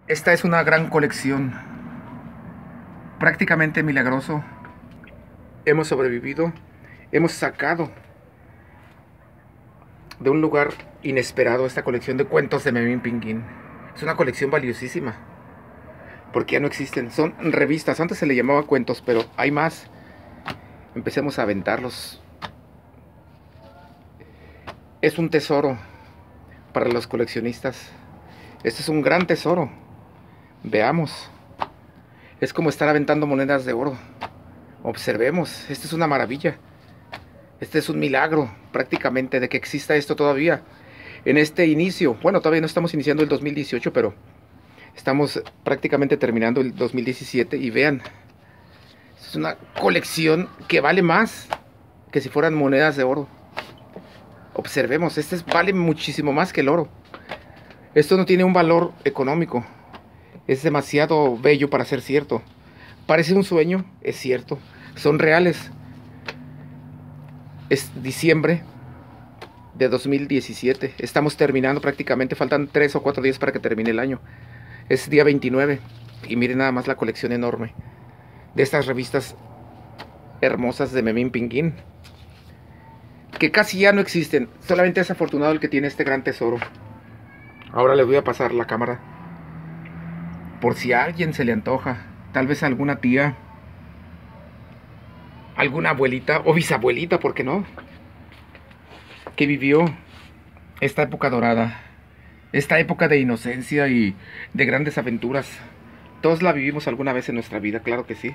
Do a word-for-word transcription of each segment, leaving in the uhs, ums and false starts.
Esta es una gran colección, prácticamente milagroso. Hemos sobrevivido, hemos sacado de un lugar inesperado esta colección de cuentos de Memín Pinguín. Es una colección valiosísima, porque ya no existen, son revistas. Antes se le llamaba cuentos, pero hay más. Empecemos a aventarlos. Es un tesoro para los coleccionistas. Este es un gran tesoro. Veamos. Es como estar aventando monedas de oro. Observemos. Esta es una maravilla. Este es un milagro prácticamente de que exista esto todavía. En este inicio, bueno, todavía no estamos iniciando el dos mil dieciocho, pero estamos prácticamente terminando el dos mil diecisiete. Y vean, es una colección que vale más que si fueran monedas de oro. Observemos, este es, vale muchísimo más que el oro. Esto no tiene un valor económico. Es demasiado bello para ser cierto. Parece un sueño, es cierto. Son reales. Es diciembre de dos mil diecisiete. Estamos terminando prácticamente. Faltan tres o cuatro días para que termine el año. Es día veintinueve. Y miren nada más la colección enorme de estas revistas hermosas de Memín Pinguín, que casi ya no existen. Solamente es afortunado el que tiene este gran tesoro. Ahora les voy a pasar la cámara, por si a alguien se le antoja. Tal vez a alguna tía, alguna abuelita o bisabuelita, ¿por qué no?, que vivió esta época dorada, esta época de inocencia y de grandes aventuras. Todos la vivimos alguna vez en nuestra vida, claro que sí.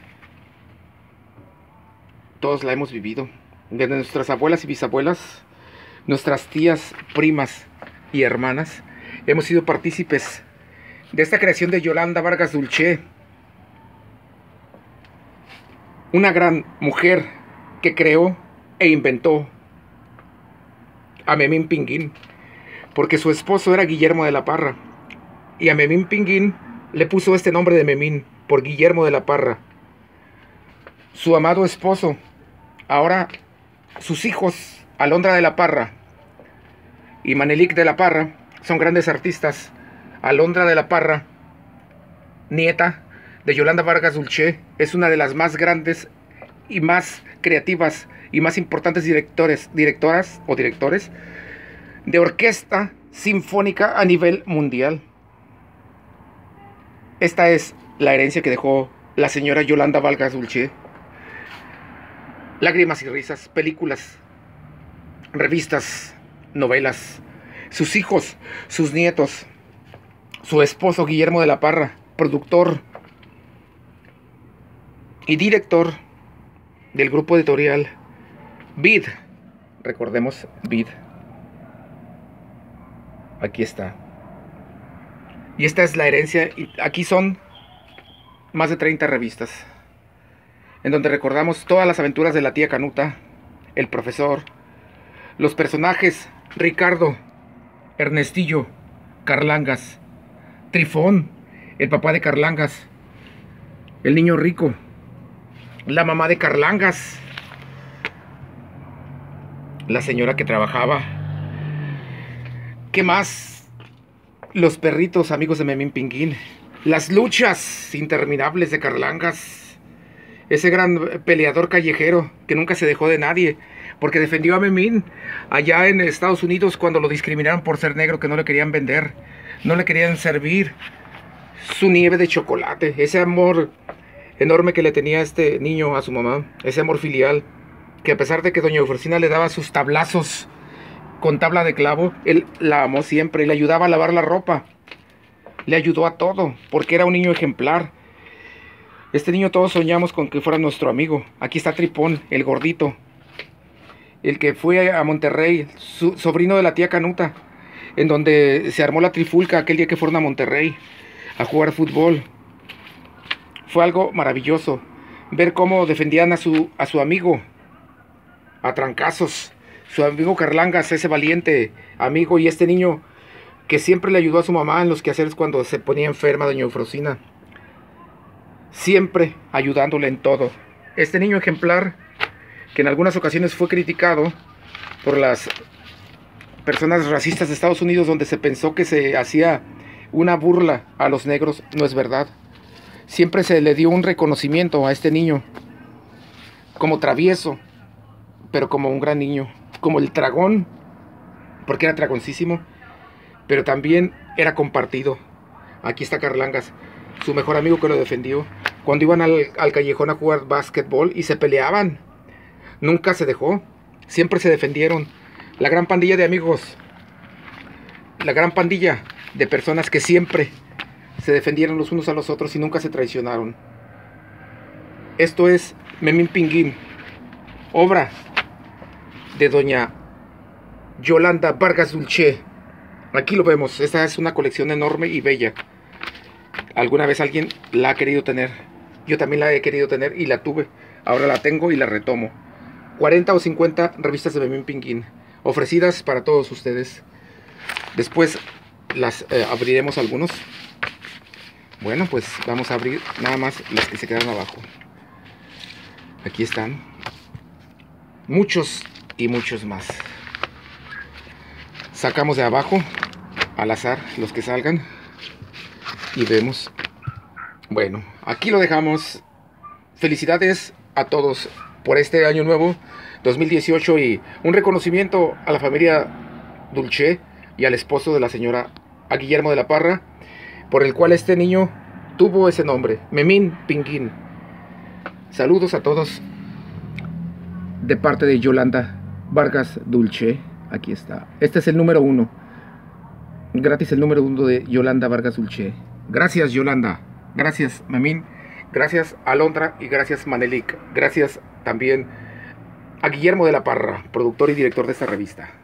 Todos la hemos vivido. Desde nuestras abuelas y bisabuelas, nuestras tías, primas y hermanas, hemos sido partícipes de esta creación de Yolanda Vargas Dulce, una gran mujer que creó e inventó a Memín Pinguín, porque su esposo era Guillermo de la Parra, y a Memín Pinguín le puso este nombre de Memín por Guillermo de la Parra, su amado esposo. Ahora sus hijos, Alondra de la Parra y Manelik de la Parra, son grandes artistas. Alondra de la Parra, nieta de Yolanda Vargas Dulce, es una de las más grandes y más creativas y más importantes directores, directoras o directores de orquesta sinfónica a nivel mundial. Esta es la herencia que dejó la señora Yolanda Vargas Dulce. Lágrimas y risas, películas, revistas, novelas, sus hijos, sus nietos, su esposo Guillermo de la Parra, productor y director del grupo editorial Vid. Recordemos Vid. Aquí está. Y esta es la herencia. Y aquí son más de treinta revistas, en donde recordamos todas las aventuras de la tía Canuta, el profesor, los personajes Ricardo, Ernestillo, Carlangas, Trifón, el papá de Carlangas, el niño rico, la mamá de Carlangas, la señora que trabajaba. ¿Qué más? Los perritos amigos de Memín Pinguín, las luchas interminables de Carlangas, ese gran peleador callejero que nunca se dejó de nadie, porque defendió a Memín allá en Estados Unidos cuando lo discriminaron por ser negro, que no le querían vender, no le querían servir su nieve de chocolate. Ese amor enorme que le tenía este niño a su mamá, ese amor filial, que a pesar de que doña Eufrosina le daba sus tablazos con tabla de clavo, él la amó siempre y le ayudaba a lavar la ropa, le ayudó a todo, porque era un niño ejemplar. Este niño todos soñamos con que fuera nuestro amigo. Aquí está Tripón, el gordito, el que fue a Monterrey, su sobrino de la tía Canuta, en donde se armó la trifulca aquel día que fueron a Monterrey a jugar fútbol. Fue algo maravilloso ver cómo defendían a su, a su amigo a trancazos, su amigo Carlangas, ese valiente amigo, y este niño que siempre le ayudó a su mamá en los quehaceres cuando se ponía enferma doña Eufrosina, siempre ayudándole en todo. Este niño ejemplar, que en algunas ocasiones fue criticado por las personas racistas de Estados Unidos, donde se pensó que se hacía una burla a los negros, no es verdad. Siempre se le dio un reconocimiento a este niño como travieso, pero como un gran niño, como el dragón, porque era dragoncísimo, pero también era compartido. Aquí está Carlangas, su mejor amigo que lo defendió, cuando iban al, al callejón a jugar básquetbol y se peleaban. Nunca se dejó, siempre se defendieron. La gran pandilla de amigos, la gran pandilla de personas que siempre se defendieron los unos a los otros y nunca se traicionaron. Esto es Memín Pinguín, obra de doña Yolanda Vargas Dulce. Aquí lo vemos, esta es una colección enorme y bella. Alguna vez alguien la ha querido tener, yo también la he querido tener y la tuve. Ahora la tengo y la retomo. cuarenta o cincuenta revistas de Memín Pinguín, ofrecidas para todos ustedes. Después las eh, abriremos algunos. Bueno, pues vamos a abrir nada más las que se quedan abajo. Aquí están muchos y muchos más. Sacamos de abajo al azar los que salgan y vemos. Bueno, aquí lo dejamos. Felicidades a todos por este año nuevo dos mil dieciocho y un reconocimiento a la familia Dulce y al esposo de la señora, a Guillermo de la Parra, por el cual este niño tuvo ese nombre, Memín Pinguín. Saludos a todos de parte de Yolanda Vargas Dulce. Aquí está. Este es el número uno. Gratis el número uno de Yolanda Vargas Dulce. Gracias, Yolanda. Gracias, Memín. Gracias, Alondra. Y gracias, Manelik. Gracias también a Guillermo de la Parra, productor y director de esta revista.